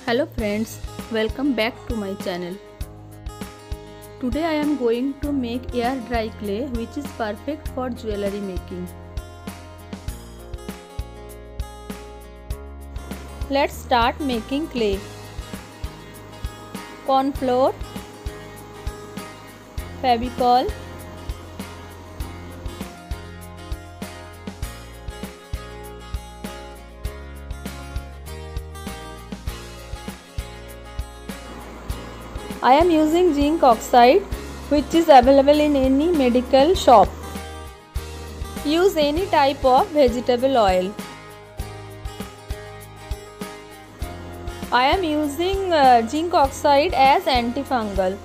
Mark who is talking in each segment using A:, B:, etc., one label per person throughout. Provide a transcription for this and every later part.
A: Hello friends, welcome back to my channel. Today I am going to make air dry clay which is perfect for jewelry making. Let's start making clay. Corn flour, Fevicol, I am using zinc oxide which is available in any medical shop. Use any type of vegetable oil. I am using zinc oxide as antifungal.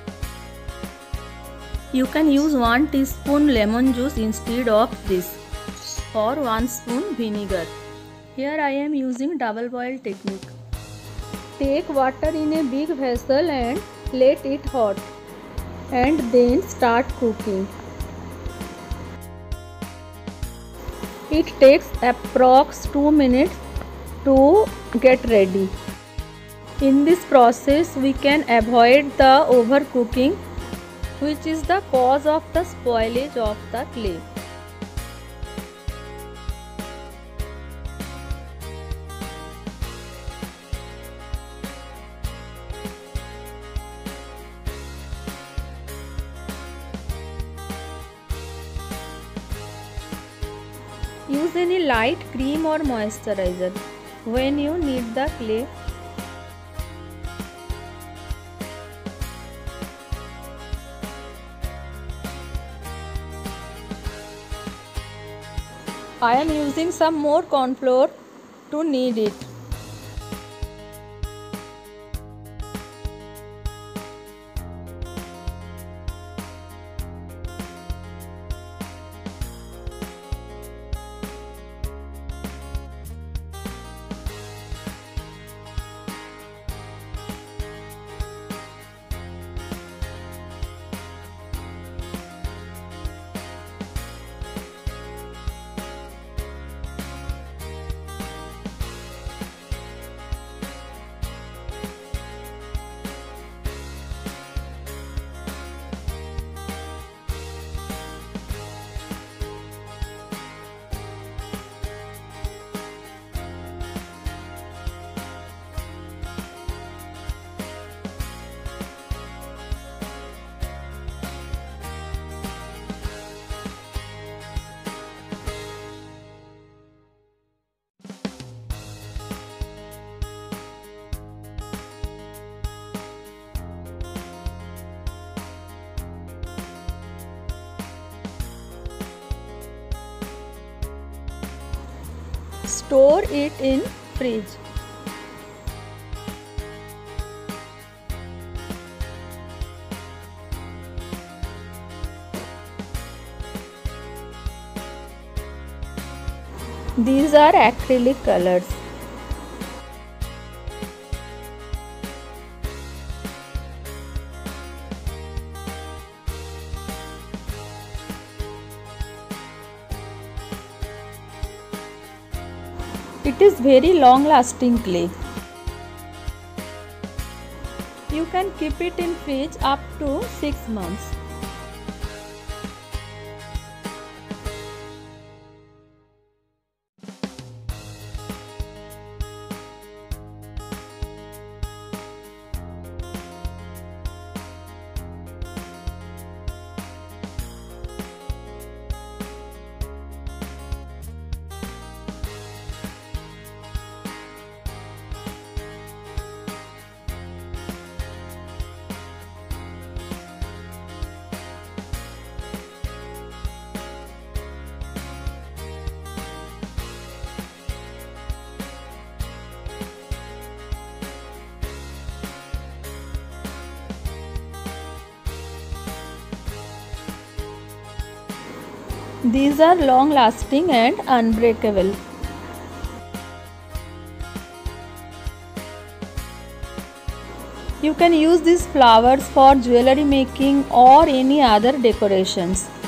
A: You can use 1 teaspoon lemon juice instead of this or 1 spoon vinegar. Here I am using double boil technique. Take water in a big vessel and let it hot and then start cooking. It takes approx 2 minutes to get ready. In this process we can avoid the overcooking which is the cause of the spoilage of the clay. Use any light cream or moisturizer when you knead the clay. I am using some more corn flour to knead it. Store it in fridge. These are acrylic colors. It is very long lasting clay. You can keep it in fridge up to 6 months. These are long lasting and unbreakable. You can use these flowers for jewelry making or any other decorations.